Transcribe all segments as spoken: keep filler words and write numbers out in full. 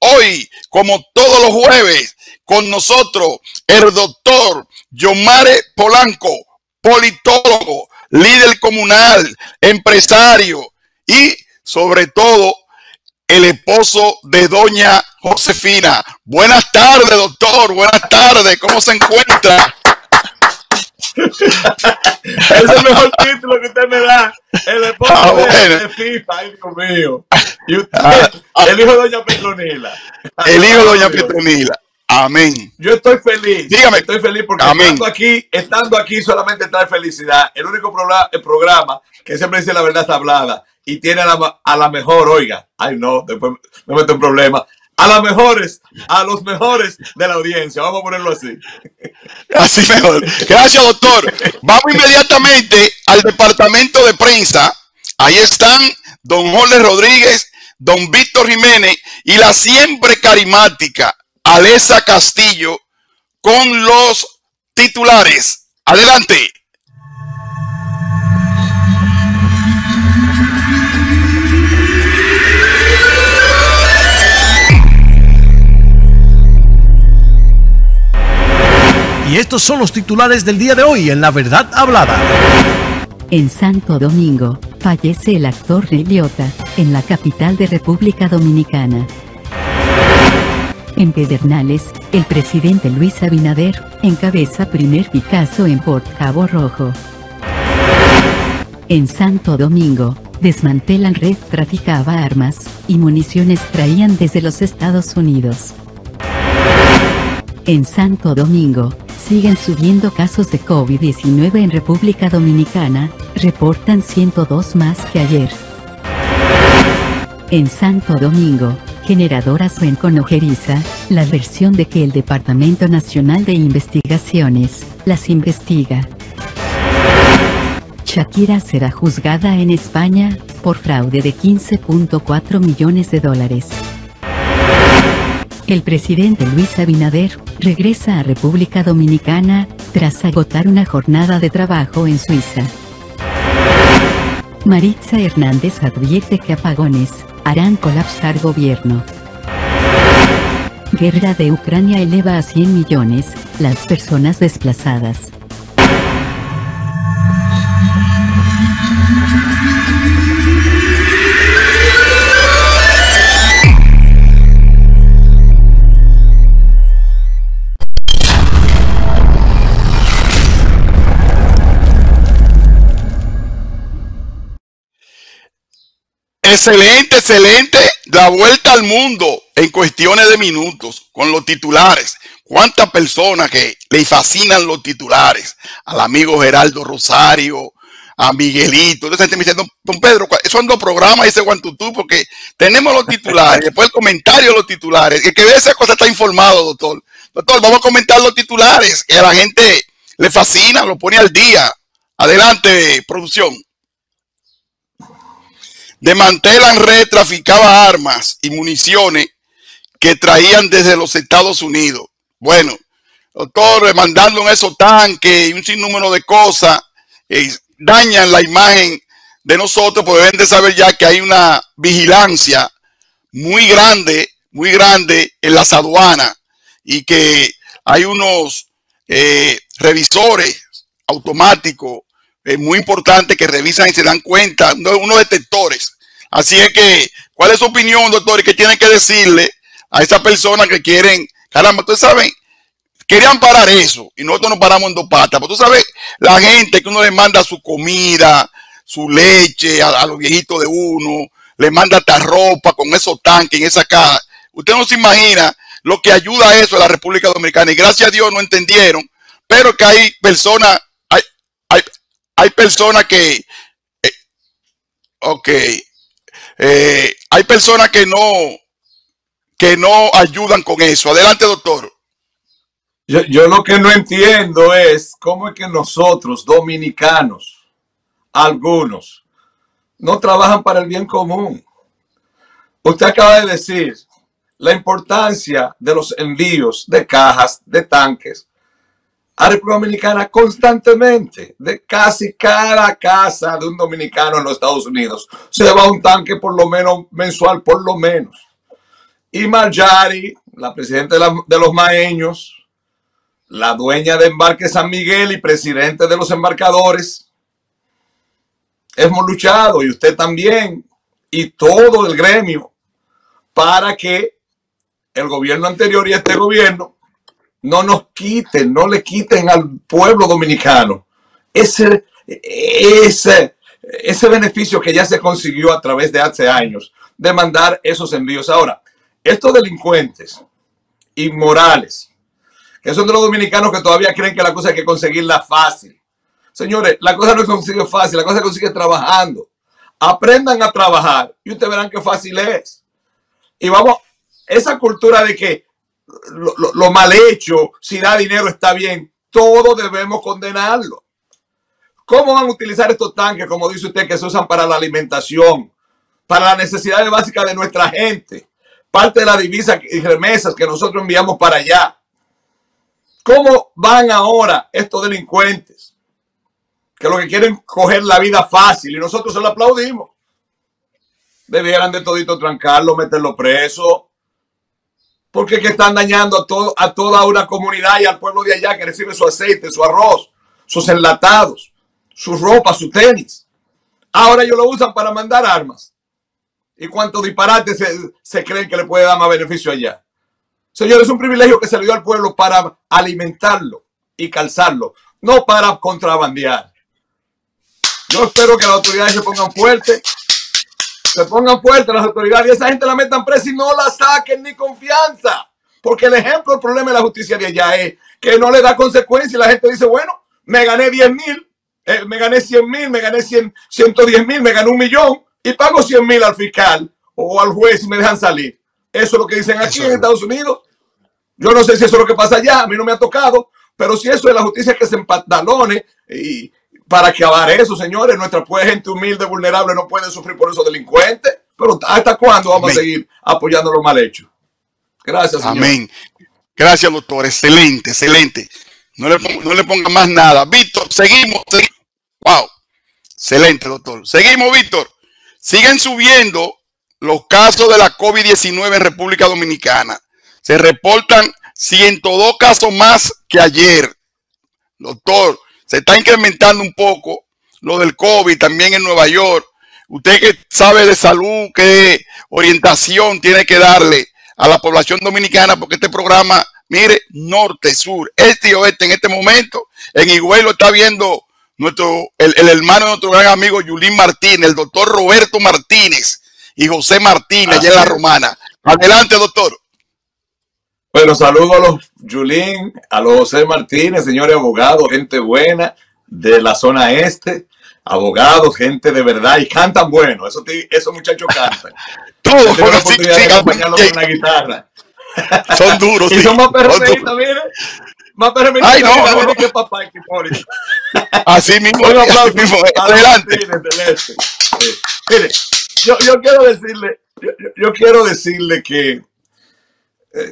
Hoy, como todos los jueves, con nosotros el doctor Yomare Polanco, politólogo, líder comunal, empresario y sobre todo el esposo de doña Josefina. Buenas tardes, doctor. Buenas tardes. ¿Cómo se encuentra? Es el mejor título que usted me da. El esposo ah, de, bueno. de FIFA, ay Dios mío. Y usted, ah, el hijo de doña Petronila. El hijo de doña Petronila. Amén. Yo estoy feliz. Dígame. Estoy feliz porque Amén. estando aquí, estando aquí solamente trae felicidad. El único programa, el programa que siempre dice la verdad está hablada y tiene a la, a la mejor, oiga, ay no, después me meto en problemas. A las mejores, a los mejores de la audiencia. Vamos a ponerlo así. Así mejor. Gracias, doctor. Vamos inmediatamente al departamento de prensa. Ahí están don Jorge Rodríguez, don Víctor Jiménez y la siempre carismática Alesa Castillo con los titulares. Adelante. Y estos son los titulares del día de hoy en La Verdad Hablada. En Santo Domingo, fallece el actor Ray Liotta, en la capital de República Dominicana. En Pedernales, el presidente Luis Abinader encabeza primer Picasso en Port Cabo Rojo. En Santo Domingo, desmantelan red traficaba armas y municiones traían desde los Estados Unidos. En Santo Domingo, siguen subiendo casos de COVID diecinueve en República Dominicana, reportan ciento dos más que ayer. En Santo Domingo, generadoras ven con ojeriza la versión de que el Departamento Nacional de Investigaciones las investiga. Shakira será juzgada en España por fraude de quince punto cuatro millones de dólares. El presidente Luis Abinader regresa a República Dominicana tras agotar una jornada de trabajo en Suiza. Maritza Hernández advierte que apagones harán colapsar gobierno. Guerra de Ucrania eleva a cien millones las personas desplazadas. Excelente, excelente. La vuelta al mundo en cuestiones de minutos con los titulares. ¿Cuántas personas que le fascinan los titulares? Al amigo Geraldo Rosario, a Miguelito. Entonces me dice, don, don Pedro, esos son dos programas y ese guantutú porque tenemos los titulares, después el comentario de los titulares. El que ve esa cosa está informado, doctor. Doctor, vamos a comentar los titulares que a la gente le fascina, lo pone al día. Adelante, producción. Desmantelan red, traficaba armas y municiones que traían desde los Estados Unidos. Bueno, doctor, mandando en esos tanques y un sinnúmero de cosas, eh, dañan la imagen de nosotros, porque deben de saber ya que hay una vigilancia muy grande, muy grande en las aduanas y que hay unos eh, revisores automáticos es muy importante que revisan y se dan cuenta, unos detectores. Así es que, ¿cuál es su opinión, doctor? Y qué tienen que decirle a esas personas que quieren, caramba, ustedes saben, querían parar eso y nosotros nos paramos en dos patas. Pero tú sabes, la gente que uno le manda su comida, su leche a, a los viejitos de uno, le manda hasta ropa con esos tanques en esa caja. Usted no se imagina lo que ayuda a eso a la República Dominicana. Y gracias a Dios no entendieron, pero que hay personas, hay, hay, hay personas que, eh, ok, eh, hay personas que no, que no ayudan con eso. Adelante, doctor. Yo, yo lo que no entiendo es cómo es que nosotros, dominicanos, algunos, no trabajan para el bien común. Usted acaba de decir la importancia de los envíos de cajas, de tanques, a República Dominicana constantemente, de casi cada casa de un dominicano en los Estados Unidos. Se va un tanque por lo menos mensual, por lo menos. y Marjorie, la presidenta de, la, de los maeños, la dueña de Embarque San Miguel y presidente de los embarcadores, hemos luchado, y usted también, y todo el gremio, para que el gobierno anterior y este gobierno no nos quiten, no le quiten al pueblo dominicano ese, ese, ese beneficio que ya se consiguió a través de hace años, de mandar esos envíos. Ahora, estos delincuentes inmorales, que son de los dominicanos que todavía creen que la cosa hay que conseguirla fácil. Señores, la cosa no se consigue fácil, la cosa se consigue trabajando. Aprendan a trabajar y ustedes verán qué fácil es. Y vamos, esa cultura de que lo, lo, lo mal hecho, si da dinero está bien, todos debemos condenarlo. ¿Cómo van a utilizar estos tanques, como dice usted, que se usan para la alimentación, para las necesidades básicas de nuestra gente? Parte de la divisa y remesas que nosotros enviamos para allá. ¿Cómo van ahora estos delincuentes que lo que quieren coger la vida fácil y nosotros se lo aplaudimos? Debieran de todito trancarlo, meterlo preso, porque es que están dañando a, todo, a toda una comunidad y al pueblo de allá que recibe su aceite, su arroz, sus enlatados, su ropa, su tenis. Ahora ellos lo usan para mandar armas. ¿Y cuántos disparates se, se creen que le puede dar más beneficio allá? Señores, es un privilegio que se le dio al pueblo para alimentarlo y calzarlo, no para contrabandear. Yo espero que las autoridades se pongan fuertes, se pongan fuertes las autoridades y esa gente la metan presa y no la saquen ni confianza. Porque el ejemplo, el problema de la justicia de allá es que no le da consecuencias y la gente dice, bueno, me gané diez mil, eh, me gané cien mil, me gané cien, ciento diez mil, me gané un millón y pago cien mil al fiscal o al juez y me dejan salir. Eso es lo que dicen aquí en Estados Unidos. Yo no sé si eso es lo que pasa allá, a mí no me ha tocado, pero si eso es la justicia que se empantalone y para que acabar eso, señores, nuestra gente humilde, vulnerable no puede sufrir por esos delincuentes, pero ¿hasta cuándo vamos Amén. a seguir apoyando los mal hechos? Gracias, señor. Amén. Gracias, doctor. Excelente, excelente. No le, ponga, no le ponga más nada. Víctor, seguimos, seguimos. Wow. Excelente, doctor. Seguimos, Víctor. Siguen subiendo los casos de la COVID diecinueve en República Dominicana. Se reportan ciento dos casos más que ayer. Doctor, se está incrementando un poco lo del COVID también en Nueva York. Usted que sabe de salud, qué orientación tiene que darle a la población dominicana, porque este programa, mire, norte, sur, este y oeste, en este momento, en Higüey lo está viendo nuestro, el, el hermano de nuestro gran amigo Yulín Martínez, el doctor Roberto Martínez y José Martínez, allá en La Romana. Adelante, doctor. Bueno, saludo a los Yulín, a los José Martínez, señores abogados, gente buena de la zona este, abogados, gente de verdad, y cantan bueno, esos, esos muchachos cantan. Todos con la oportunidad sí, de acompañarlos con la guitarra. Son duros, y sí. son más perremistas, miren. Más perremistas no, no, no. que papá y que por eso. Así mismo. Un aplauso así mismo. Adelante. Celeste. Sí. Mire, yo, yo quiero decirle, yo, yo quiero decirle que eh,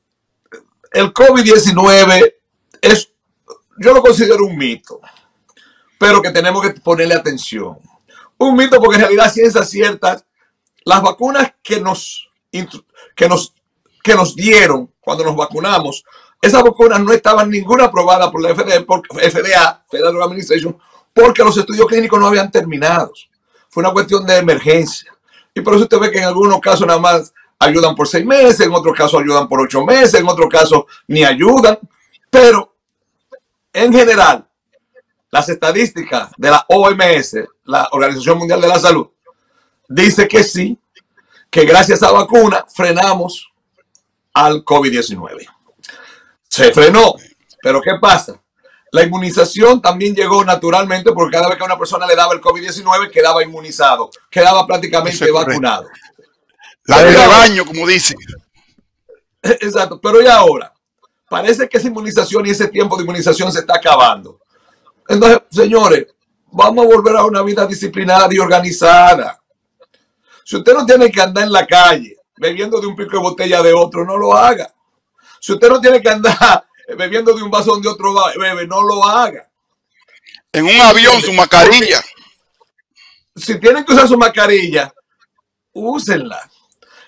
el COVID diecinueve es, yo lo considero un mito, pero que tenemos que ponerle atención. Un mito porque en realidad ciencias ciertas, las vacunas que nos, que nos, que nos dieron cuando nos vacunamos, esas vacunas no estaban ninguna aprobada por la F D A, por F D A, Federal Drug Administration, porque los estudios clínicos no habían terminado. Fue una cuestión de emergencia. Y por eso usted ve que en algunos casos nada más ayudan por seis meses, en otros casos ayudan por ocho meses, en otros casos ni ayudan. Pero, en general, las estadísticas de la O M S, la Organización Mundial de la Salud, dice que sí, que gracias a la vacuna frenamos al COVID diecinueve. Se frenó, pero ¿qué pasa? La inmunización también llegó naturalmente porque cada vez que a una persona le daba el COVID diecinueve quedaba inmunizado, quedaba prácticamente vacunado. La de rebaño, como dicen. Exacto, pero ¿y ahora? Parece que esa inmunización y ese tiempo de inmunización se está acabando. Entonces, señores, vamos a volver a una vida disciplinada y organizada. Si usted no tiene que andar en la calle bebiendo de un pico de botella de otro, no lo haga. Si usted no tiene que andar bebiendo de un vaso donde otro bebe, no lo haga. En un avión, su mascarilla. Si tienen que usar su mascarilla, úsenla.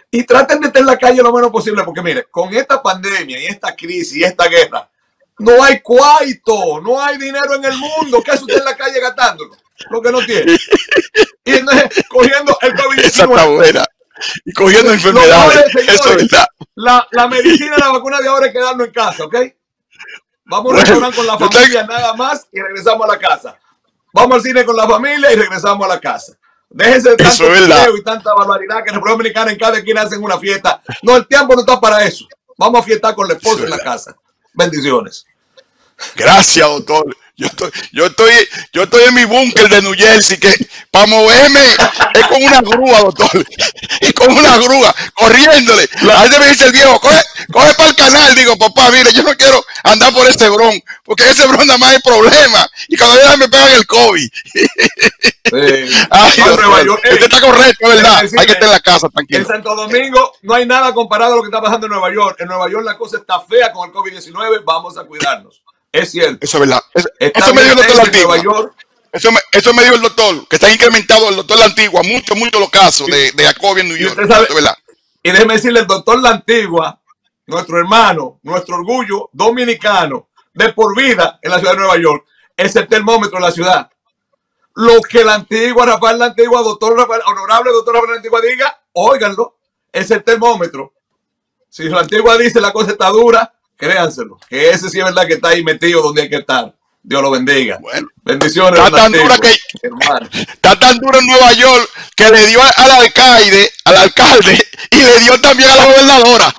Y traten de estar en la calle lo menos posible, porque mire, con esta pandemia y esta crisis y esta guerra, no hay cuarto, no hay dinero en el mundo. ¿Qué hace usted en la calle gastándolo? Lo que no tiene. Y entonces, cogiendo el COVID diecinueve. Esa está buena. Y cogiendo enfermedades. No, señores, eso es verdad. La, la medicina y la vacuna de ahora es quedarnos en casa, ¿ok? Vamos Bueno, a restaurar con la familia nada más y regresamos a la casa. Vamos al cine con la familia y regresamos a la casa. Déjense de tanto video y tanta barbaridad que en República Dominicana en cada esquina hacen una fiesta. No, el tiempo no está para eso. Vamos a fiestar con la esposa en la casa. Bendiciones. Gracias, doctor. Yo estoy, yo estoy, yo estoy en mi búnker de New Jersey, que para moverme es con una grúa, doctor. Y con una grúa, corriéndole. A veces me dice el viejo, coge, coge para el canal. Digo, papá, mire, yo no quiero andar por ese bron, porque ese bron nada más hay problema. Y cada vez me pegan el COVID. Sí. Ay, Nueva York, usted está correcto, ¿verdad? Decirle, hay que estar en la casa, tranquilo. En Santo Domingo no hay nada comparado a lo que está pasando en Nueva York. En Nueva York la cosa está fea con el COVID diecinueve. Vamos a cuidarnos. Es cierto. Eso es verdad. Eso, eso me dijo el doctor La Antigua. Eso me, eso me dijo el doctor, que está incrementado el doctor La Antigua, mucho, mucho los casos de, de COVID en New York. Sabe, eso es verdad. Y déjeme decirle, el doctor La Antigua, nuestro hermano, nuestro orgullo dominicano, de por vida en la ciudad de Nueva York, es el termómetro de la ciudad. Lo que La Antigua, Rafael La Antigua, doctor Rafael, honorable doctor Rafael La Antigua diga, óiganlo, es el termómetro. Si La Antigua dice la cosa está dura, créanselo, que ese sí es verdad que está ahí metido donde hay que estar. Dios lo bendiga. Bueno, bendiciones. Está tan, dura que, está tan dura en Nueva York que le dio al alcalde, al alcalde y le dio también a la gobernadora.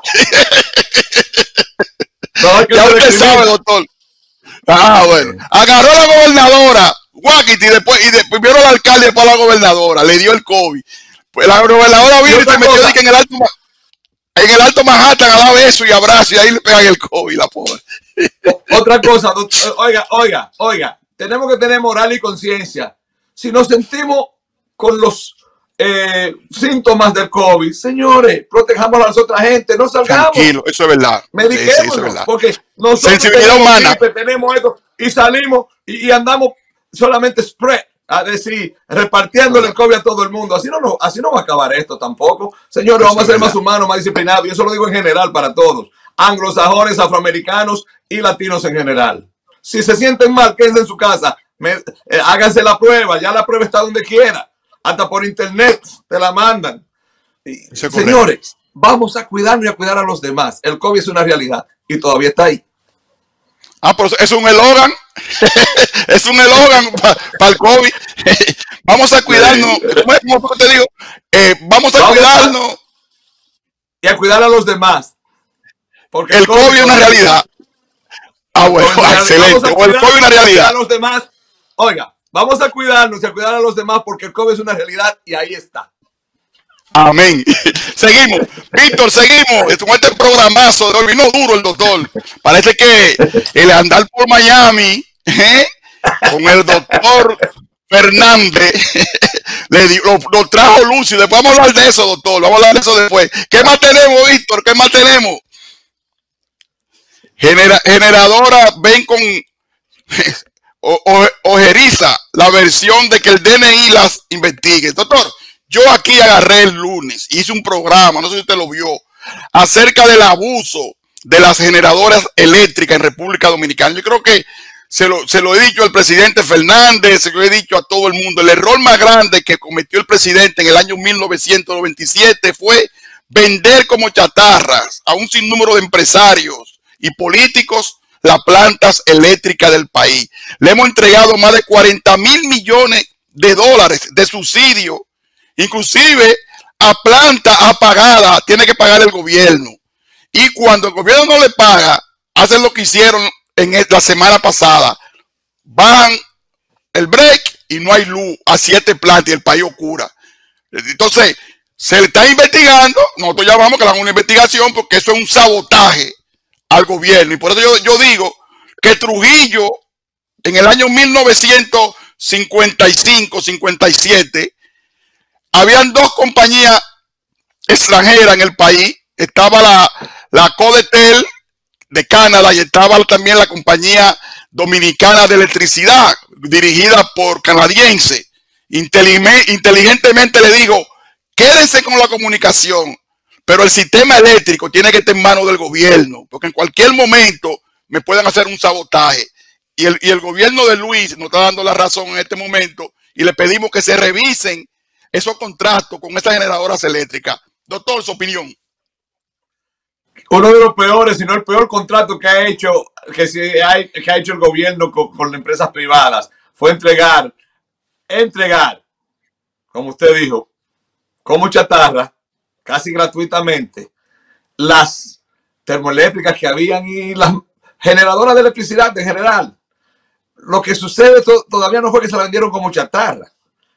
No, ya usted sabe, doctor. Ah, bueno. Agarró a la gobernadora, Guaquiti, y después, y después vieron al alcalde y después a la gobernadora. Le dio el COVID. Pues la gobernadora vino y se metió en el alto. En el Alto Manhattan a dar beso y abrazo y ahí le pegan el COVID, la pobre. Otra cosa, doctor, oiga, oiga, oiga, tenemos que tener moral y conciencia. Si nos sentimos con los eh, síntomas del COVID, señores, protejamos a las otras gente, no salgamos. Tranquilo, eso es verdad. Mediquémonos, sí, sí, eso es verdad. Porque nosotros sensibilidad tenemos humana. gripe, tenemos esto y salimos y, y andamos solamente spread. A decir, repartiéndole el COVID a todo el mundo. Así no, no, así no va a acabar esto tampoco. Señores, vamos a ser más humanos, más disciplinados. Y eso lo digo en general para todos. Anglosajones, afroamericanos y latinos en general. Si se sienten mal, quédense en su casa. Me, eh, háganse la prueba. Ya la prueba está donde quiera. Hasta por internet te la mandan. Y, señores, vamos a cuidarnos y a cuidar a los demás. El COVID es una realidad y todavía está ahí. Ah, pero es un eslogan. Es un eslogan para pa el COVID. Vamos a cuidarnos. ¿Cómo te digo? Eh, vamos a vamos cuidarnos. A, y a cuidar a los demás. Porque el, el COVID, COVID es una realidad. Ah, bueno, excelente. O el COVID es una realidad. A los demás. Oiga, vamos a cuidarnos y a cuidar a los demás porque el COVID es una realidad y ahí está. Amén. Seguimos. Víctor, seguimos. Con este programazo de hoy vino duro el doctor. Parece que el andar por Miami ¿eh? con el doctor Fernández le dio, lo, lo trajo luz y después vamos a hablar de eso, doctor. Vamos a hablar de eso después. ¿Qué más tenemos, Víctor? ¿Qué más tenemos? Genera, generadora ven con o, o, ojeriza la versión de que el D N I las investigue. Doctor, yo aquí agarré el lunes, hice un programa, no sé si usted lo vio, acerca del abuso de las generadoras eléctricas en República Dominicana. Yo creo que se lo, se lo he dicho al presidente Fernández, se lo he dicho a todo el mundo. El error más grande que cometió el presidente en el año mil novecientos noventa y siete fue vender como chatarras a un sinnúmero de empresarios y políticos las plantas eléctricas del país. Le hemos entregado más de cuarenta mil millones de dólares de subsidio. Inclusive a planta apagada tiene que pagar el gobierno. Y cuando el gobierno no le paga, hacen lo que hicieron en la semana pasada. Bajan el break y no hay luz a siete plantas y el país oscura. Entonces, se le está investigando. Nosotros llamamos que le hagan una investigación porque eso es un sabotaje al gobierno. Y por eso yo, yo digo que Trujillo, en el año mil novecientos cincuenta y cinco cincuenta y siete, habían dos compañías extranjeras en el país. Estaba la, la Codetel de Canadá y estaba también la compañía dominicana de electricidad dirigida por canadienses. Inteligentemente le digo, quédense con la comunicación. pero el sistema eléctrico tiene que estar en manos del gobierno, porque en cualquier momento me pueden hacer un sabotaje. Y el, y el gobierno de Luis nos está dando la razón en este momento y le pedimos que se revisen esos contratos con estas generadoras eléctricas. Doctor, su opinión. Uno de los peores, si no el peor contrato que ha hecho, que, si hay, que ha hecho el gobierno con, con empresas privadas fue entregar, entregar, como usted dijo, como chatarra, casi gratuitamente, las termoeléctricas que habían y las generadoras de electricidad en general. Lo que sucede to todavía no fue que se la vendieron como chatarra.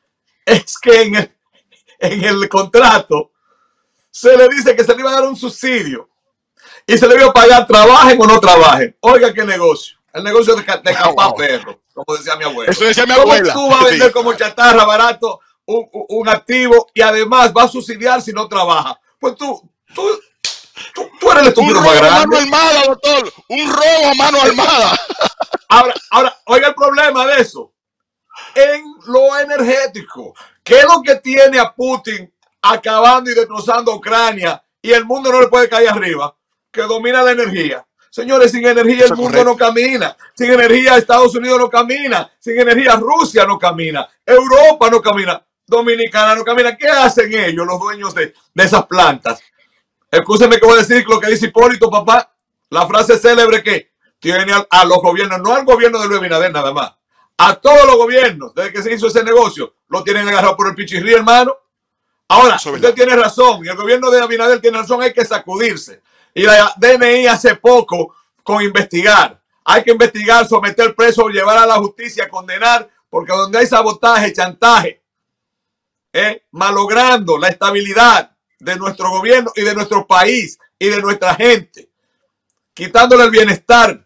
Es que en el, en el contrato se le dice que se le iba a dar un subsidio y se le iba a pagar, trabajen o no trabajen. Oiga qué negocio. El negocio de, de capar wow. perro, como decía mi abuela. Eso decía mi ¿Cómo abuela? tú vas a vender sí. como chatarra barato un, un, un activo y además va a subsidiar si no trabaja? Pues tú, tú, tú, tú eres el estúpido más grande. Un robo a mano armada, doctor. Un robo a mano armada. Ahora, ahora, oiga el problema de eso. En lo energético, ¿qué es lo que tiene a Putin acabando y destrozando a Ucrania y el mundo no le puede caer arriba? Que domina la energía. Señores, sin energía el mundo no camina. Sin energía Estados Unidos no camina. Sin energía Rusia no camina. Europa no camina. Dominicana no camina. ¿Qué hacen ellos, los dueños de, de esas plantas? Escúcheme que voy a decir lo que dice Hipólito, papá. La frase célebre que tiene a, a los gobiernos, no al gobierno de Luis Abinader nada más. A todos los gobiernos, desde que se hizo ese negocio, lo tienen agarrado por el pichirrí, hermano. Ahora, usted tiene razón, y el gobierno de Abinader tiene razón, hay que sacudirse. Y la D N I hace poco con investigar. Hay que investigar, someter preso, llevar a la justicia, condenar, porque donde hay sabotaje, chantaje, eh, malogrando la estabilidad de nuestro gobierno y de nuestro país y de nuestra gente, quitándole el bienestar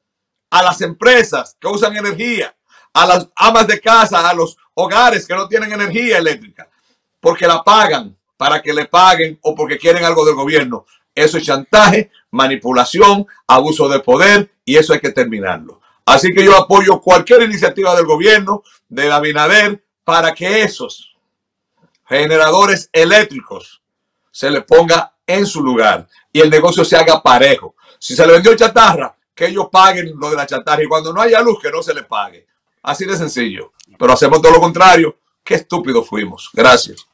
a las empresas que usan energía, a las amas de casa, a los hogares que no tienen energía eléctrica, porque la pagan para que le paguen o porque quieren algo del gobierno. Eso es chantaje, manipulación, abuso de poder y eso hay que terminarlo. Así que yo apoyo cualquier iniciativa del gobierno, de Abinader, para que esos generadores eléctricos se les ponga en su lugar y el negocio se haga parejo. Si se le vendió chatarra, que ellos paguen lo de la chatarra y cuando no haya luz, que no se le pague. Así de sencillo. Pero hacemos todo lo contrario. Qué estúpidos fuimos. Gracias.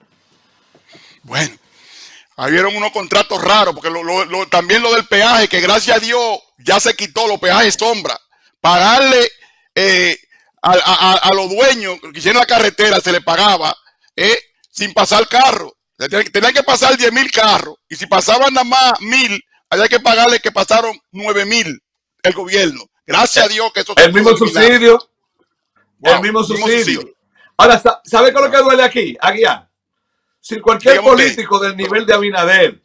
Bueno, ahí vieron unos contratos raros, porque lo, lo, lo, también lo del peaje, que gracias a Dios ya se quitó los peajes sombra. Pagarle eh, a, a, a los dueños que hicieron la carretera se le pagaba eh, sin pasar carro. Tenían que pasar diez mil carros y si pasaban nada más mil, había que pagarle que pasaron nueve mil el gobierno. Gracias a Dios que eso el mismo subsidio. Wow, el mismo subsidio. subsidio. Ahora, ¿sabe qué es lo que duele aquí? Aguiar. Si cualquier Dígame político usted. del nivel de Abinader,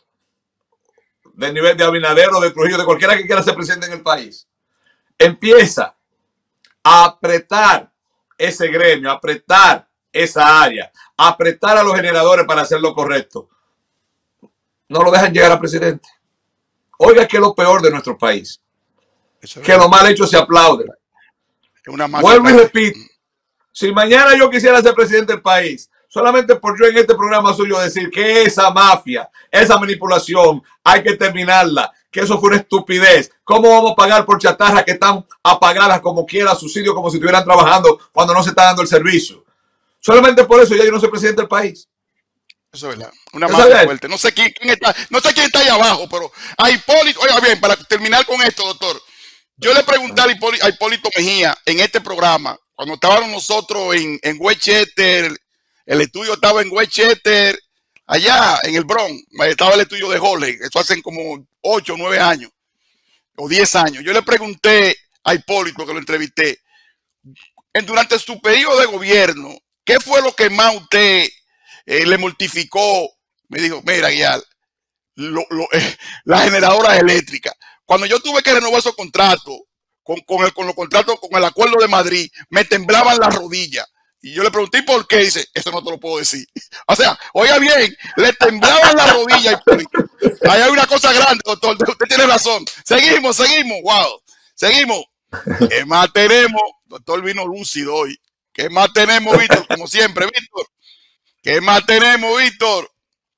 del nivel de Abinader o de Trujillo, de cualquiera que quiera ser presidente en el país, empieza a apretar ese gremio, a apretar esa área, a apretar a los generadores para hacer lo correcto, no lo dejan llegar a presidente. Oiga, que es lo peor de nuestro país. Eso que lo mal hecho se aplaude. Una Vuelvo y repito, si mañana yo quisiera ser presidente del país, solamente por yo en este programa suyo decir que esa mafia, esa manipulación, hay que terminarla, que eso fue una estupidez. ¿Cómo vamos a pagar por chatarras que están apagadas como quiera, subsidio, como si estuvieran trabajando cuando no se está dando el servicio? Solamente por eso ya yo no soy presidente del país. Eso es verdad. Una mafia fuerte. No sé quién, quién está, no sé quién está ahí abajo, pero a Hipólito, oiga bien, para terminar con esto, doctor. Yo le pregunté a Hipólito, a Hipólito Mejía en este programa, cuando estábamos nosotros en, en Westchester, el estudio estaba en Westchester, allá en el Bronx, estaba el estudio de Holly, eso hace como ocho o nueve años, o diez años. Yo le pregunté a Hipólito, que lo entrevisté, durante su periodo de gobierno, ¿qué fue lo que más usted eh, le mortificó? Me dijo, mira, Guial, lo, lo, eh, la generadora eléctrica. Cuando yo tuve que renovar esos contratos, con, con, el, con los contratos, con el acuerdo de Madrid, me temblaban las rodillas. Y yo le pregunté por qué, dice, eso no te lo puedo decir. O sea, oiga bien, le temblaban las rodillas. Ahí hay una cosa grande, doctor, usted tiene razón. Seguimos, seguimos, wow, seguimos. ¿Qué más tenemos? Doctor vino lúcido hoy. ¿Qué más tenemos, Víctor? Como siempre, Víctor. ¿Qué más tenemos, Víctor?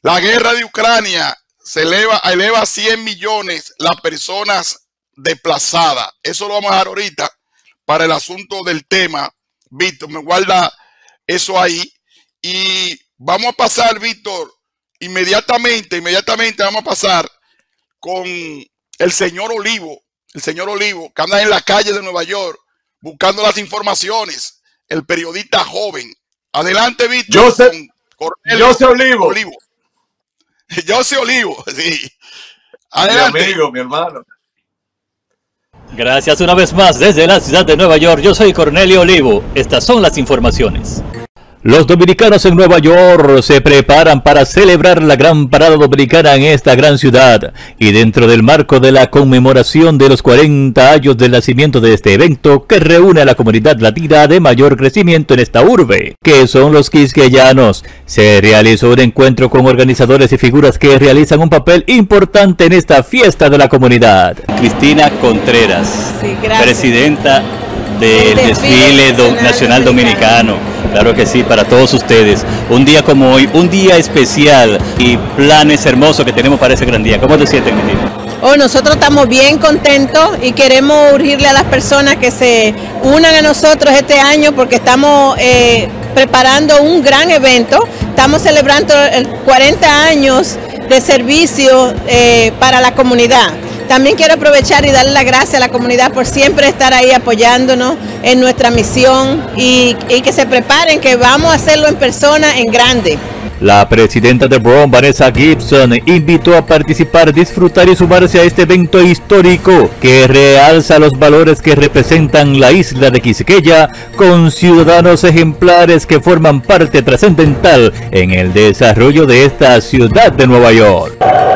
La guerra de Ucrania se eleva, eleva a cien millones las personas desplazadas. Eso lo vamos a dejar ahorita para el asunto del tema. Víctor, me guarda eso ahí. Y vamos a pasar, Víctor, inmediatamente, inmediatamente vamos a pasar con el señor Olivo, el señor Olivo, que anda en la calle de Nueva York buscando las informaciones, el periodista joven. Adelante, Víctor. Yo sé, yo sé Olivo. Olivo. Yo sé Olivo, sí. Adelante. Mi amigo, mi hermano. Gracias una vez más desde la ciudad de Nueva York. Yo soy Cornelio Olivo. Estas son las informaciones. Los dominicanos en Nueva York se preparan para celebrar la gran parada dominicana en esta gran ciudad, y dentro del marco de la conmemoración de los cuarenta años del nacimiento de este evento que reúne a la comunidad latina de mayor crecimiento en esta urbe, que son los quisqueyanos, se realizó un encuentro con organizadores y figuras que realizan un papel importante en esta fiesta de la comunidad. Cristina Contreras, sí, presidenta del desfile do nacional dominicano. Claro que sí, para todos ustedes. Un día como hoy, un día especial y planes hermosos que tenemos para ese gran día. ¿Cómo te sientes, Cristina? Oh, nosotros estamos bien contentos y queremos urgirle a las personas que se unan a nosotros este año porque estamos eh, preparando un gran evento. Estamos celebrando el cuarenta años de servicio eh, para la comunidad. También quiero aprovechar y darle las gracias a la comunidad por siempre estar ahí apoyándonos en nuestra misión y, y que se preparen, que vamos a hacerlo en persona, en grande. La presidenta de Bronx, Vanessa Gibson, invitó a participar, disfrutar y sumarse a este evento histórico que realza los valores que representan la isla de Quisqueya, con ciudadanos ejemplares que forman parte trascendental en el desarrollo de esta ciudad de Nueva York.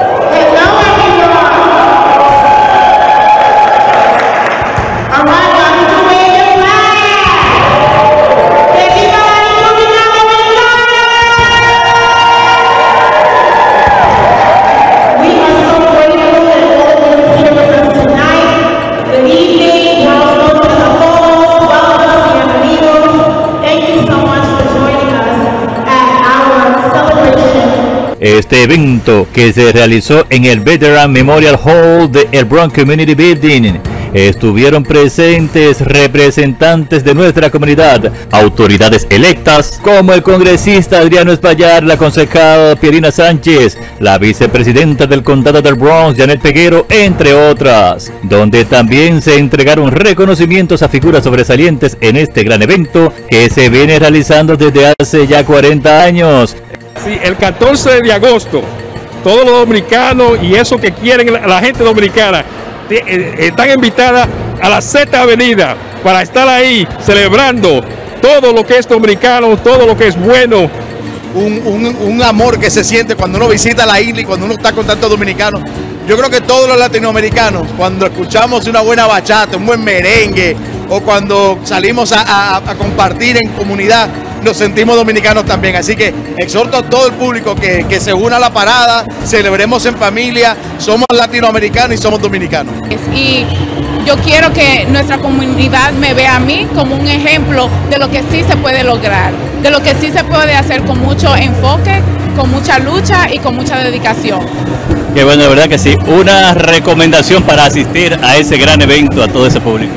Este evento, que se realizó en el Veteran Memorial Hall de el Bronx Community Building, estuvieron presentes representantes de nuestra comunidad, autoridades electas como el congresista Adriano Espaillat, la concejal Pierina Sánchez, la vicepresidenta del condado del Bronx, Janet Peguero, entre otras, donde también se entregaron reconocimientos a figuras sobresalientes en este gran evento que se viene realizando desde hace ya cuarenta años. Sí, el catorce de agosto, todos los dominicanos y eso que quieren la, la gente dominicana eh, están invitadas a la sexta avenida para estar ahí celebrando todo lo que es dominicano, todo lo que es bueno. Un, un, un amor que se siente cuando uno visita la isla y cuando uno está con tantos dominicanos. Yo creo que todos los latinoamericanos, cuando escuchamos una buena bachata, un buen merengue, o cuando salimos a, a, a compartir en comunidad, nos sentimos dominicanos también. Así que exhorto a todo el público que, que se una a la parada, celebremos en familia, somos latinoamericanos y somos dominicanos. Y yo quiero que nuestra comunidad me vea a mí como un ejemplo de lo que sí se puede lograr, de lo que sí se puede hacer con mucho enfoque, con mucha lucha y con mucha dedicación. Qué bueno, de verdad que sí. Una recomendación para asistir a ese gran evento, a todo ese público.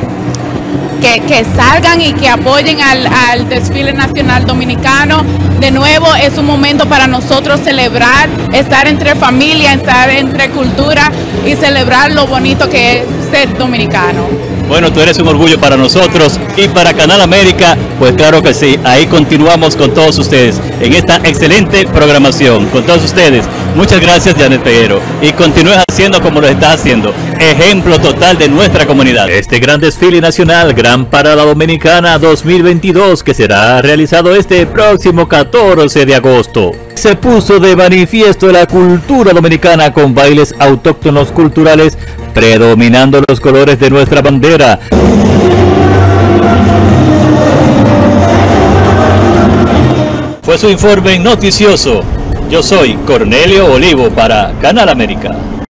Que, que salgan y que apoyen al, al desfile nacional dominicano. De nuevo, es un momento para nosotros celebrar, estar entre familia, estar entre cultura y celebrar lo bonito que es ser dominicano. Bueno, tú eres un orgullo para nosotros y para Canal América, pues claro que sí, ahí continuamos con todos ustedes en esta excelente programación, con todos ustedes. Muchas gracias, Janet Peguero, y continúes haciendo como lo estás haciendo, ejemplo total de nuestra comunidad. Este gran desfile nacional, Gran Parada Dominicana dos mil veintidós, que será realizado este próximo catorce de agosto. Se puso de manifiesto la cultura dominicana con bailes autóctonos culturales predominando los colores de nuestra bandera. Fue su informe noticioso. Yo soy Cornelio Olivo para Canal América.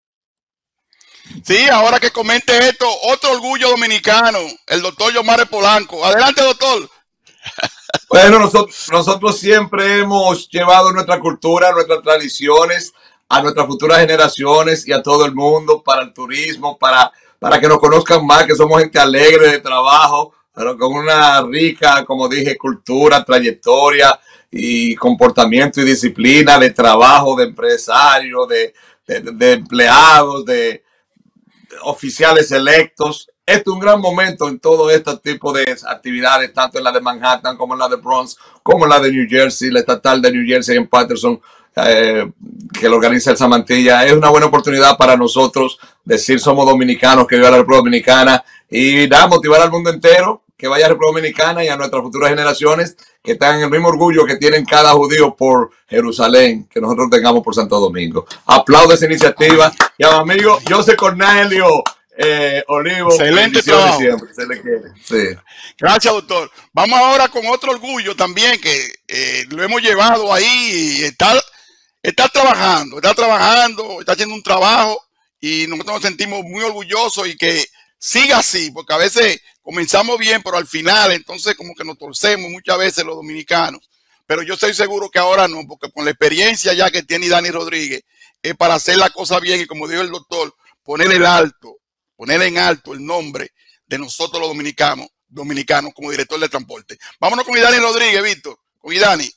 Sí, ahora que comente esto, otro orgullo dominicano, el doctor Yomare Polanco. Adelante, doctor. Bueno, nosotros, nosotros siempre hemos llevado nuestra cultura, nuestras tradiciones a nuestras futuras generaciones y a todo el mundo para el turismo, para, para que nos conozcan más, que somos gente alegre de trabajo, pero con una rica, como dije, cultura, trayectoria y comportamiento y disciplina de trabajo, de empresarios, de, de, de empleados, de oficiales electos. Este es un gran momento en todo este tipo de actividades, tanto en la de Manhattan como en la de Bronx, como en la de New Jersey, la estatal de New Jersey en Patterson, eh, que lo organiza el Samantilla. Es una buena oportunidad para nosotros decir somos dominicanos, que viva la República Dominicana y nada, motivar al mundo entero que vaya a la República Dominicana y a nuestras futuras generaciones que tengan el mismo orgullo que tienen cada judío por Jerusalén, que nosotros tengamos por Santo Domingo. Aplaudo esa iniciativa y a mi amigo José Cornelio Eh, Olivo, excelente trabajo. Siempre, se le quiere. Sí. Gracias, doctor. Vamos ahora con otro orgullo también que eh, lo hemos llevado ahí y está, está trabajando, está trabajando, está haciendo un trabajo y nosotros nos sentimos muy orgullosos y que siga así, porque a veces comenzamos bien, pero al final entonces como que nos torcemos muchas veces los dominicanos. Pero yo estoy seguro que ahora no, porque con la experiencia ya que tiene Dani Rodríguez es para hacer la cosa bien y como dijo el doctor, poner el alto. Poner en alto el nombre de nosotros los dominicanos, dominicanos como director de transporte. Vámonos con Idani Rodríguez, Víctor. Con Idani.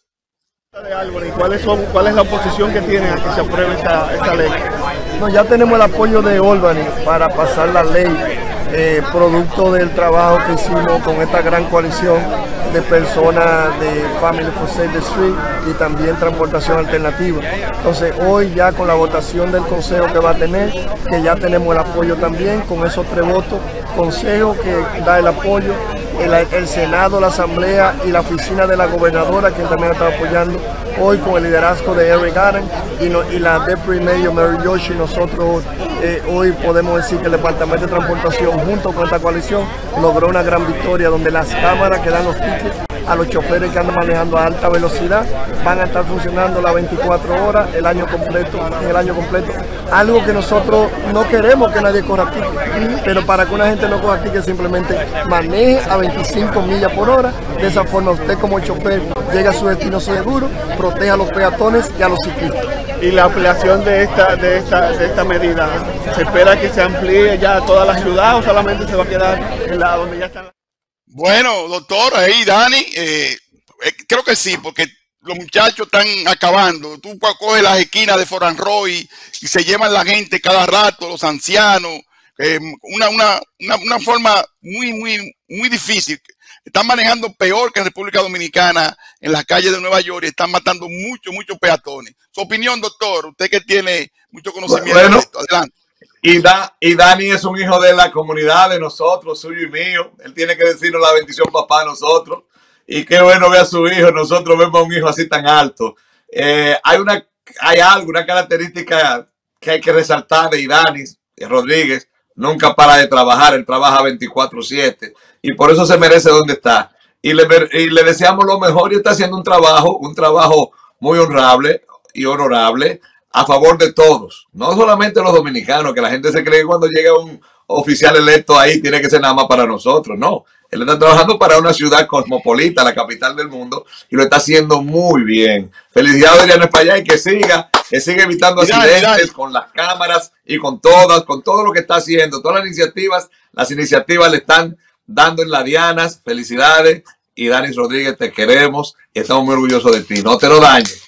¿Cuáles son, ¿Cuál es la oposición que tienen a que se apruebe esta, esta ley? No, ya tenemos el apoyo de Albany para pasar la ley, eh, producto del trabajo que hicimos con esta gran coalición de personas de Family for Save the Street y también transportación alternativa. Entonces hoy ya con la votación del consejo que va a tener, que ya tenemos el apoyo también, con esos tres votos, consejo que da el apoyo, el, el Senado, la Asamblea y la oficina de la gobernadora, que también está apoyando, hoy con el liderazgo de Eric Adams y, no, y la Deputy Mayor Mary Yoshi, nosotros eh, hoy podemos decir que el Departamento de Transportación junto con esta coalición logró una gran victoria donde las cámaras que dan los tickets a los choferes que andan manejando a alta velocidad van a estar funcionando las veinticuatro horas el año completo, en el año completo, algo que nosotros no queremos que nadie corra ticket, pero para que una gente no corra ticket simplemente maneje a veinticinco millas por hora, de esa forma usted como chofer llega a su destino seguro, proteja a los peatones y a los ciclistas. Y la ampliación de esta, de esta, de esta medida, ¿se espera que se amplíe ya a toda la ciudad o solamente se va a quedar en la donde ya están? Bueno, doctor, ahí Dani, eh, creo que sí, porque los muchachos están acabando. Tú coges las esquinas de Foranroy y se llevan la gente cada rato, los ancianos, eh, una, una, una, una forma muy, muy, muy difícil. Están manejando peor que en República Dominicana en las calles de Nueva York y están matando muchos, muchos peatones. Su opinión, doctor, usted que tiene mucho conocimiento bueno, de esto, adelante. Y, da, y Dani es un hijo de la comunidad, de nosotros, suyo y mío. Él tiene que decirnos la bendición papá a nosotros. Y qué bueno ver a su hijo. Nosotros vemos a un hijo así tan alto. Eh, hay, una, hay algo, una característica que hay que resaltar de Idani Rodríguez. Nunca para de trabajar. Él trabaja veinticuatro siete. Y por eso se merece donde está. Y le, y le deseamos lo mejor y está haciendo un trabajo, un trabajo muy honrable y honorable a favor de todos, no solamente los dominicanos, que la gente se cree que cuando llega un oficial electo ahí tiene que ser nada más para nosotros. No, él está trabajando para una ciudad cosmopolita, la capital del mundo, y lo está haciendo muy bien. Felicidades, Adriano Espaillá, y que siga, que siga evitando Mirá, accidentes mirá. con las cámaras y con todas, con todo lo que está haciendo, todas las iniciativas, las iniciativas le están dando en la dianas. Felicidades, y Dani Rodríguez, te queremos y estamos muy orgullosos de ti. No te lo dañes.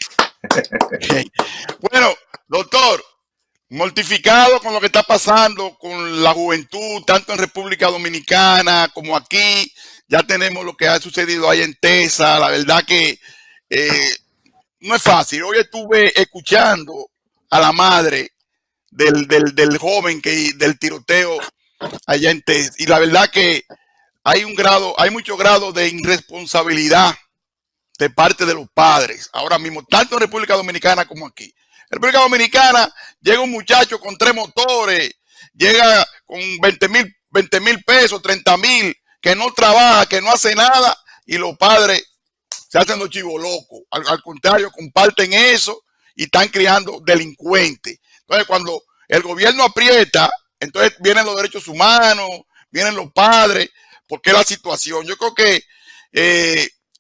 Bueno, doctor, mortificado con lo que está pasando con la juventud, tanto en República Dominicana como aquí. Ya tenemos lo que ha sucedido ahí en Tesa. La verdad que eh, no es fácil. Hoy estuve escuchando a la madre del, del, del joven que del tiroteo allá en Tesa. Y la verdad que hay un grado, hay mucho grado de irresponsabilidad de parte de los padres, ahora mismo, tanto en República Dominicana como aquí. En República Dominicana llega un muchacho con tres motores, llega con veinte mil pesos, treinta mil, que no trabaja, que no hace nada, y los padres se hacen los chivos locos. Al, al contrario, comparten eso y están criando delincuentes. Entonces, cuando el gobierno aprieta, entonces vienen los derechos humanos, vienen los padres, porque es la situación. Yo creo que eh,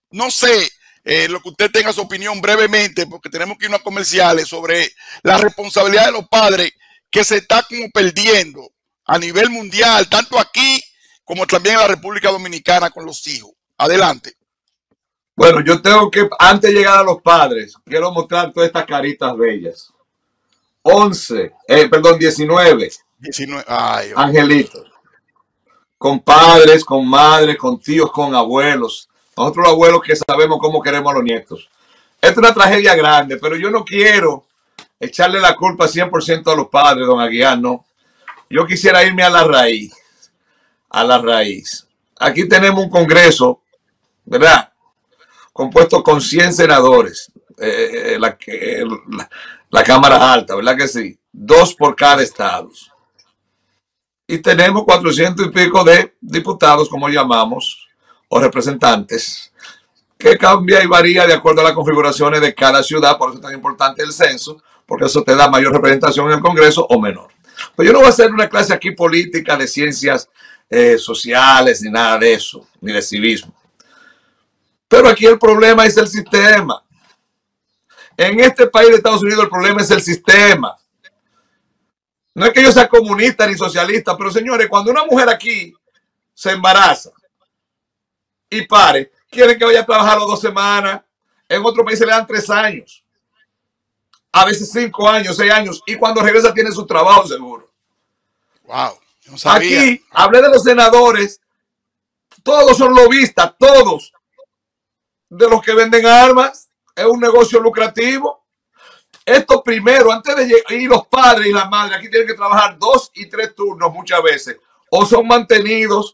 no sé, eh, lo que usted tenga su opinión brevemente, porque tenemos que irnos a comerciales, sobre la responsabilidad de los padres que se está como perdiendo a nivel mundial, tanto aquí como también en la República Dominicana con los hijos. Adelante. Bueno, yo tengo que, antes de llegar a los padres, quiero mostrar todas estas caritas bellas. once, eh, perdón, diecinueve. diecinueve. Ay, angelitos. Con padres, con madres, con tíos, con abuelos. Nosotros los abuelos que sabemos cómo queremos a los nietos. Esta es una tragedia grande, pero yo no quiero echarle la culpa cien por ciento a los padres, don Aguiar, no. Yo quisiera irme a la raíz. A la raíz. Aquí tenemos un congreso, ¿verdad? Compuesto con cien senadores. Eh, la, la, la Cámara Alta, ¿verdad que sí? Dos por cada estado. Y tenemos cuatrocientos y pico de diputados, como llamamos, o representantes, que cambia y varía de acuerdo a las configuraciones de cada ciudad. Por eso es tan importante el censo, porque eso te da mayor representación en el Congreso o menor. Pero yo no voy a hacer una clase aquí política de ciencias eh, sociales, ni nada de eso, ni de civismo. Pero aquí el problema es el sistema. En este país de Estados Unidos el problema es el sistema. No es que yo sea comunista ni socialista, pero señores, cuando una mujer aquí se embaraza y pare, quieren que vaya a trabajar las dos semanas. En otros países le dan tres años. A veces cinco años, seis años. Y cuando regresa tiene su trabajo seguro. Wow, no sabía. Aquí hablé de los senadores. Todos son lobistas, todos. De los que venden armas. Es un negocio lucrativo. Esto primero, antes de llegar, y los padres y las madres aquí tienen que trabajar dos y tres turnos muchas veces. O son mantenidos,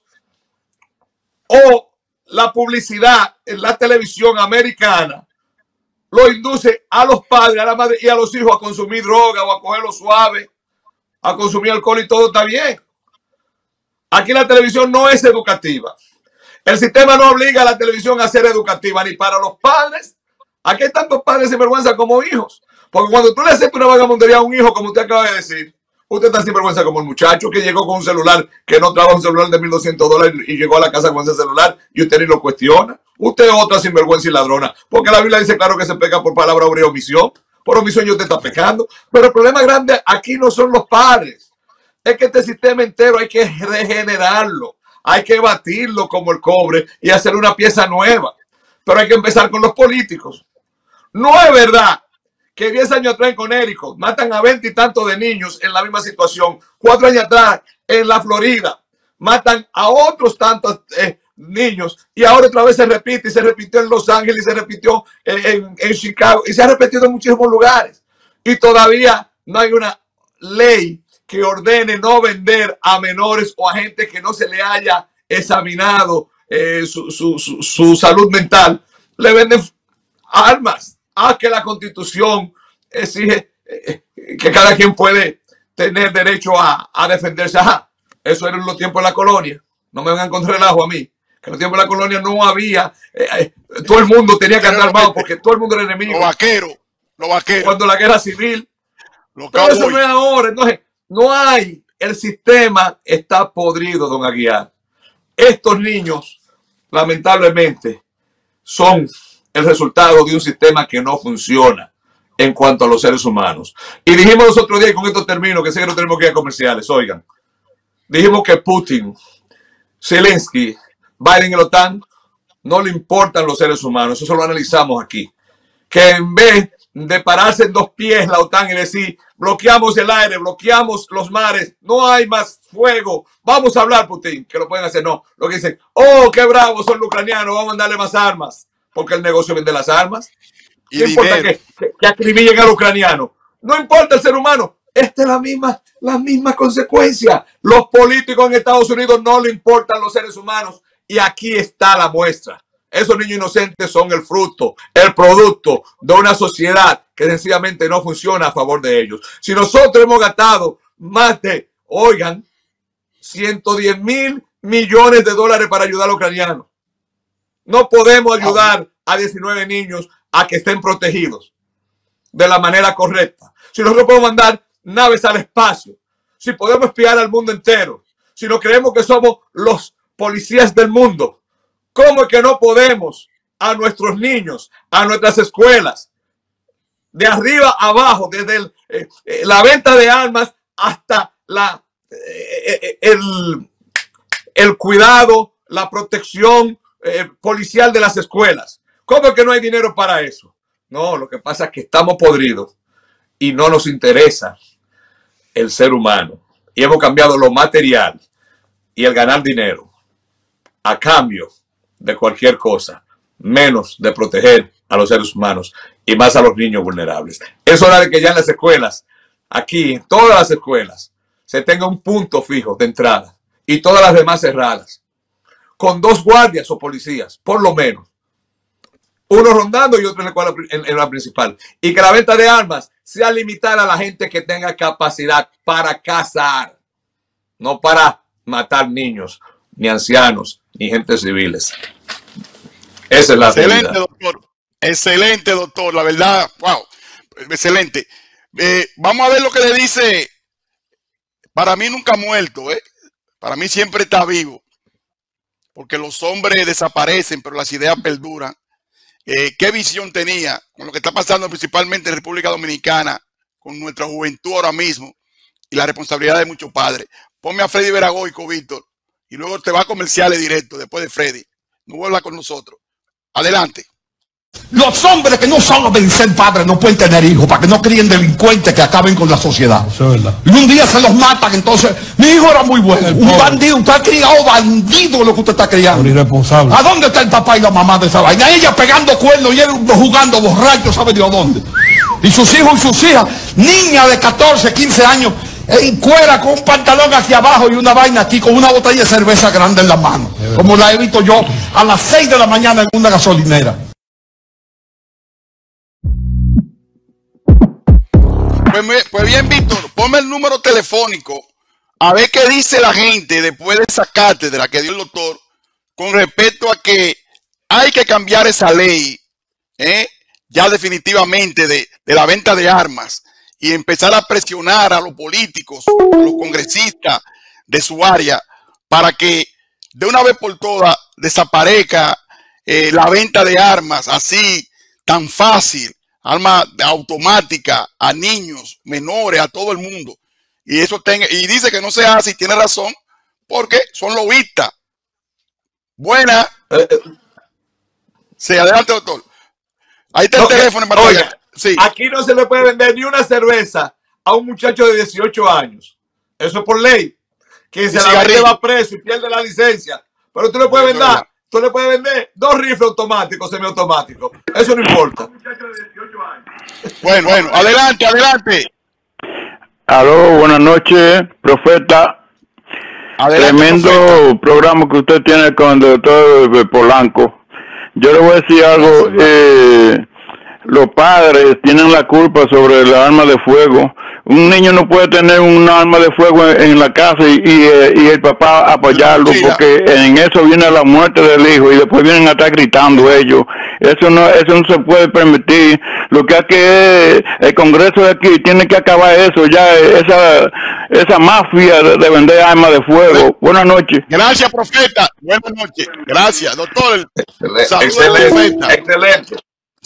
o la publicidad en la televisión americana lo induce a los padres, a la madre y a los hijos a consumir droga o a cogerlo suave, a consumir alcohol, y todo está bien. Aquí la televisión no es educativa. El sistema no obliga a la televisión a ser educativa, ni para los padres. Aquí hay tantos padres sinvergüenza como hijos. Porque cuando tú le aceptas una vagabundería a un hijo, como usted acaba de decir, usted está sinvergüenza como el muchacho que llegó con un celular, que no trabaja un celular de mil doscientos dólares y llegó a la casa con ese celular y usted ni lo cuestiona. Usted es otra sinvergüenza y ladrona. Porque la Biblia dice claro que se peca por palabra, obra y omisión. Por omisión usted está pecando. Pero el problema grande aquí no son los padres. Es que este sistema entero hay que regenerarlo. Hay que batirlo como el cobre y hacer una pieza nueva. Pero hay que empezar con los políticos. No es verdad que diez años atrás en Connecticut matan a veinte y tantos de niños en la misma situación. Cuatro años atrás en la Florida matan a otros tantos eh, niños. Y ahora otra vez se repite, y se repitió en Los Ángeles, y se repitió en, en, en Chicago, y se ha repetido en muchísimos lugares. Y todavía no hay una ley que ordene no vender a menores o a gente que no se le haya examinado eh, su, su, su, su salud mental. Le venden armas. Ah, que la Constitución exige eh, que cada quien puede tener derecho a, a defenderse. Ajá, eso era en los tiempos de la colonia. No me vengan con relajo a mí. Que en los tiempos de la colonia no había, eh, eh, todo el mundo tenía que andar armado porque todo el mundo era enemigo. Los vaqueros, los vaqueros. Cuando la guerra civil. Pero eso no es ahora. Entonces, no hay, el sistema está podrido, don Aguiar. Estos niños, lamentablemente, son el resultado de un sistema que no funciona en cuanto a los seres humanos. Y dijimos los otros días, y con esto termino, que sé que no tenemos que ir a comerciales, oigan. Dijimos que Putin, Zelensky, Biden y la OTAN no le importan los seres humanos. Eso lo analizamos aquí. Que en vez de pararse en dos pies la OTAN y decir, bloqueamos el aire, bloqueamos los mares, no hay más fuego, vamos a hablar, Putin, que lo pueden hacer. No, lo que dicen, oh, qué bravos son los ucranianos, vamos a darle más armas. Porque el negocio vende las armas. ¿Qué y importa que, que, que acribillen al ucraniano? No importa el ser humano. Esta es la misma, la misma consecuencia. Los políticos en Estados Unidos no le importan los seres humanos. Y aquí está la muestra. Esos niños inocentes son el fruto, el producto de una sociedad que sencillamente no funciona a favor de ellos. Si nosotros hemos gastado más de, oigan, ciento diez mil millones de dólares para ayudar a los ucranianos, no podemos ayudar a diecinueve niños a que estén protegidos de la manera correcta. Si nosotros podemos mandar naves al espacio, si podemos espiar al mundo entero, si nos creemos que somos los policías del mundo, ¿cómo es que no podemos a nuestros niños, a nuestras escuelas, de arriba a abajo, desde el, eh, eh, la venta de armas hasta la, eh, el, el cuidado, la protección eh, policial de las escuelas. ¿Cómo es que no hay dinero para eso? No, lo que pasa es que estamos podridos y no nos interesa el ser humano. Y hemos cambiado lo material y el ganar dinero a cambio de cualquier cosa, menos de proteger a los seres humanos y más a los niños vulnerables. Es hora de que ya en las escuelas, aquí en todas las escuelas, se tenga un punto fijo de entrada y todas las demás cerradas, con dos guardias o policías, por lo menos. Uno rondando y otro en la, escuela, en, en la principal. Y que la venta de armas sea limitada a la gente que tenga capacidad para cazar, no para matar niños, ni ancianos, ni gente civiles. Esa es la Excelente, realidad. doctor. Excelente, doctor. La verdad, wow. Excelente. Eh, vamos a ver lo que le dice. Para mí nunca ha muerto, ¿eh? Para mí siempre está vivo. Porque los hombres desaparecen, pero las ideas perduran. Eh, ¿Qué visión tenía con lo que está pasando principalmente en República Dominicana, con nuestra juventud ahora mismo y la responsabilidad de muchos padres? Ponme a Freddy Veragoico, Víctor, y luego te va a comerciales directo después de Freddy. No vuelva con nosotros. Adelante. Los hombres que no saben ser padres no pueden tener hijos para que no críen delincuentes que acaben con la sociedad. Eso es verdad. Y un día se los matan, entonces mi hijo era muy bueno, un pobre. Bandido, usted ha criado bandido lo que usted está criando. Irresponsable. ¿A dónde está el papá y la mamá de esa vaina? Ella pegando cuernos y él jugando borracho, ¿sabe Dios dónde? Y sus hijos y sus hijas, niña de catorce, quince años, en cuera con un pantalón hacia abajo y una vaina aquí con una botella de cerveza grande en la mano, como la he visto yo a las seis de la mañana en una gasolinera. Pues, pues bien, Víctor, ponme el número telefónico a ver qué dice la gente después de esa cátedra que dio el doctor con respecto a que hay que cambiar esa ley, ¿eh? ya definitivamente de, de la venta de armas y empezar a presionar a los políticos, a los congresistas de su área para que de una vez por todas desaparezca eh, la venta de armas así tan fácil. Arma automática a niños, menores, a todo el mundo. Y eso tenga, y dice que no se hace y tiene razón, porque son lobistas. Buena. Sí, adelante, doctor. Ahí está el Okay. teléfono en pantalla. Oye, sí. Aquí no se le puede vender ni una cerveza a un muchacho de dieciocho años. Eso es por ley. Quien se la vende va preso y pierde la licencia. Pero tú le puedes vender, tú le puedes vender dos rifles automáticos, semiautomáticos. Eso no importa. Bueno, bueno, adelante, adelante. Aló, buenas noches, profeta. Adelante, Tremendo profeta. programa que usted tiene con el doctor Polanco. Yo le voy a decir algo. Eh, los padres tienen la culpa sobre el arma de fuego. Un niño no puede tener un arma de fuego en, en la casa y, y, y el papá apoyarlo, porque en eso viene la muerte del hijo y después vienen a estar gritando ellos. Eso no, eso no se puede permitir. Lo que hay que, el Congreso de aquí tiene que acabar eso, ya esa, esa mafia de, de vender armas de fuego. Buenas noches. Gracias, profeta. Buenas noches. Gracias, doctor. Excelente. Excelente. excelente.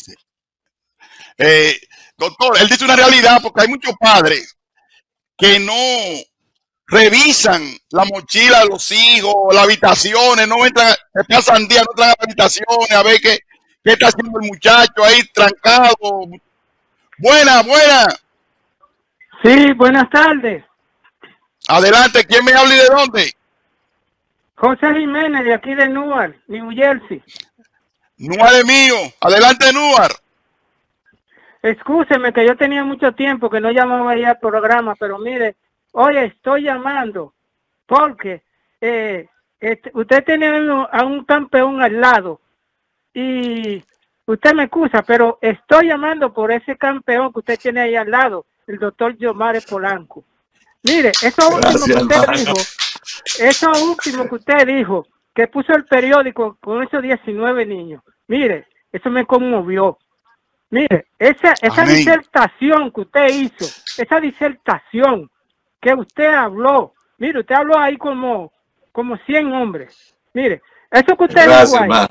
Eh, doctor, él dice una realidad porque hay muchos padres que no revisan la mochila de los hijos, las habitaciones, no entran, se pasan días, no entran a las habitaciones a ver qué, qué está haciendo el muchacho ahí trancado. Buena, buena. Sí, buenas tardes. Adelante, ¿quién me habla y de dónde? José Jiménez, de aquí de Newark, New Jersey. Newark es mío. Adelante, Newark. Excúseme que yo tenía mucho tiempo que no llamaba ya al programa, pero mire, hoy estoy llamando porque eh, este, usted tiene a un campeón al lado y usted me excusa, pero estoy llamando por ese campeón que usted tiene ahí al lado, el doctor Yomare Polanco. Mire, eso último que usted dijo, eso último que usted dijo, que puso el periódico con esos diecinueve niños, mire, eso me conmovió. Mire, esa, esa disertación que usted hizo, esa disertación que usted habló, mire, usted habló ahí como, como cien hombres. Mire, eso que usted Gracias, dijo ahí, man.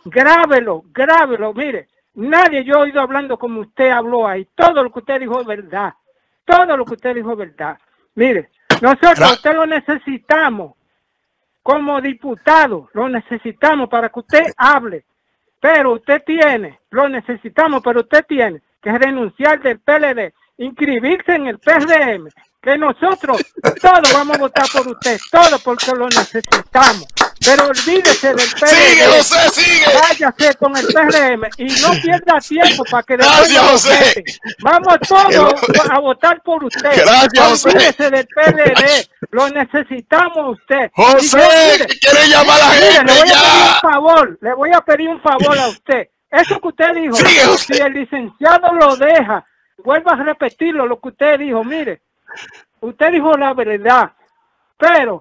grábelo, grábelo, mire, nadie yo he oído hablando como usted habló ahí, todo lo que usted dijo es verdad, todo lo que usted dijo es verdad. Mire, nosotros a usted lo necesitamos como diputado, lo necesitamos para que usted hable, pero usted tiene, lo necesitamos, pero usted tiene que renunciar del P L D, inscribirse en el P R M, que nosotros todos vamos a votar por usted, todos porque lo necesitamos. Pero olvídese del P R M. Sigue, José, sigue. Váyase con el P R M y no pierda tiempo para que después Gracias, lo José. voten. Vamos todos a votar por usted. Gracias, José. Olvídese del P R D. Lo necesitamos a usted. José, Y yo, mire, que quiere llamar a la mire, gente le voy a ya. pedir un favor. Le voy a pedir un favor a usted. Eso que usted dijo, Sigue, José. si el licenciado lo deja, vuelva a repetirlo lo que usted dijo. Mire, usted dijo la verdad. Pero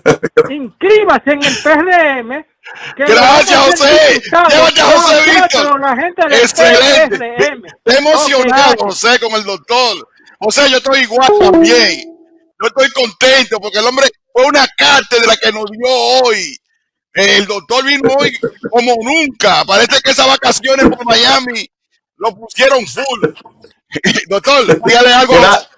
inscríbase en el P R M. Que Gracias, José. Llévate a José Víctor. La gente del Excelente. P R M. Te he emocionado, Ok, José, con el doctor. José, yo estoy igual también. Yo estoy contento porque el hombre fue una cátedra que nos dio hoy. El doctor vino hoy como nunca. Parece que esas vacaciones por Miami lo pusieron full. Doctor, dígale algo.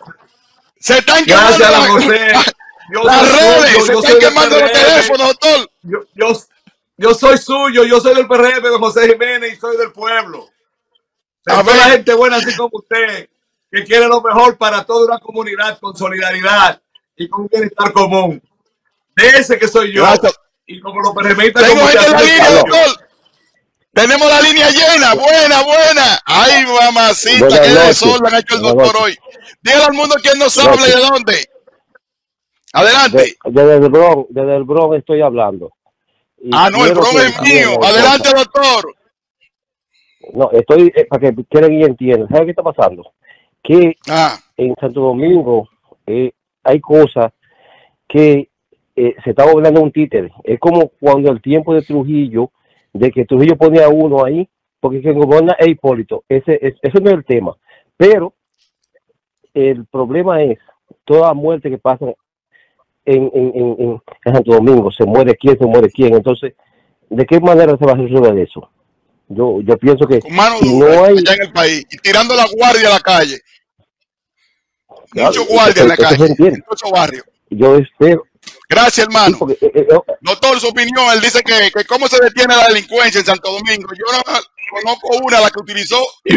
Se están quemando Gracias, la- José. Yo las soy redes, suyo, se yo están soy del quemando los P R M. teléfonos, doctor. Yo, yo, yo soy suyo, yo soy del P R M de José Jiménez y soy del pueblo. De A toda la ver. gente buena así como usted, que quiere lo mejor para toda una comunidad con solidaridad y con un bienestar común. De ese que soy yo. Gracias. Y como lo permite, Tengo como gente en la usted línea, hace, doctor. Tenemos la línea llena. Buena, buena. Ay, mamacita, Buenas qué noches. desorden ha hecho el Buenas doctor noches. hoy. Dígale al mundo quién nos habla y de dónde. Adelante. De- desde el Bronx, desde el Bronx estoy hablando. Y Ah, no, el quiero Bronx que es mío. entiendan Adelante, cosas. doctor. No, estoy eh, para que quieran y entiendan. ¿Sabe qué está pasando? Que Ah. en Santo Domingo eh, hay cosas que eh, se está gobernando un títere. Es como cuando el tiempo de Trujillo, de que Trujillo ponía a uno ahí, porque quien gobierna es Hipólito. Ese, es, ese no es el tema. Pero el problema es toda la muerte que pasa en, en, en, en, en Santo Domingo. Se muere quién, se muere quién. Entonces, ¿de qué manera se va a resolver eso? Yo, yo pienso que Con mano si dura no hay... allá en el país. Y tirando la guardia a la calle. Claro, Mucho guardia en la eso- eso se calle. entiende. En muchos barrios. Yo espero... Gracias, hermano. Sí, porque, eh, eh, Doctor, su opinión. Él dice que, que cómo se detiene la delincuencia en Santo Domingo. Yo no conozco una, la que utilizó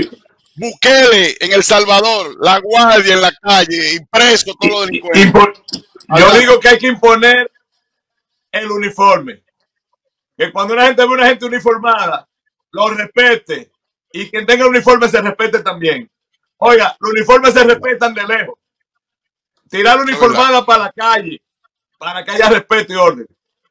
Bukele en El Salvador. La guardia en la calle y preso todos los delincuentes. Impor- Yo Adelante. digo que hay que imponer el uniforme. Que cuando una gente ve una gente uniformada, lo respete. Y quien tenga el uniforme se respete también. Oiga, los uniformes se respetan de lejos. Tirar la uniformada para la calle, para que haya respeto y orden.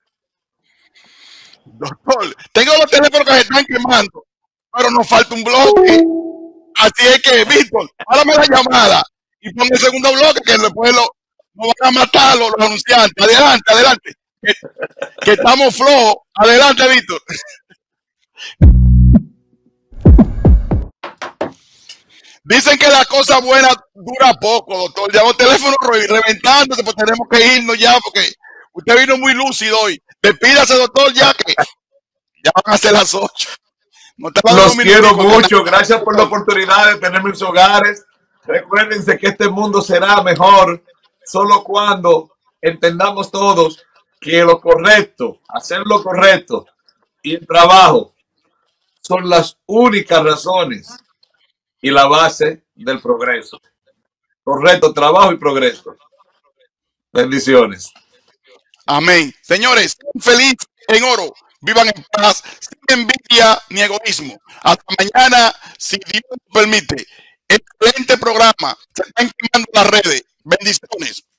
Doctor, tengo los teléfonos que se están quemando, pero nos falta un bloque. Así es que, Víctor, párame la llamada y pon el segundo bloque que después lo, nos van a matar los, los anunciantes. Adelante, adelante. Que, que estamos flojos. Adelante, Víctor. Dicen que la cosa buena dura poco, doctor. Ya los teléfonos re- reventándose, pues tenemos que irnos ya porque usted vino muy lúcido hoy. Despídase, doctor, ya que ya van a ser las ocho. No te va a dar Los un quiero minutico, mucho. nada. Gracias por la oportunidad de tenerme en sus hogares. Recuérdense que este mundo será mejor solo cuando entendamos todos que lo correcto, hacer lo correcto y el trabajo son las únicas razones y la base del progreso. Correcto, trabajo y progreso. Bendiciones. Amén. Señores, feliz en oro. Vivan en paz, sin envidia ni egoísmo. Hasta mañana, si Dios nos permite. Excelente programa. Se están quemando las redes. Bendiciones.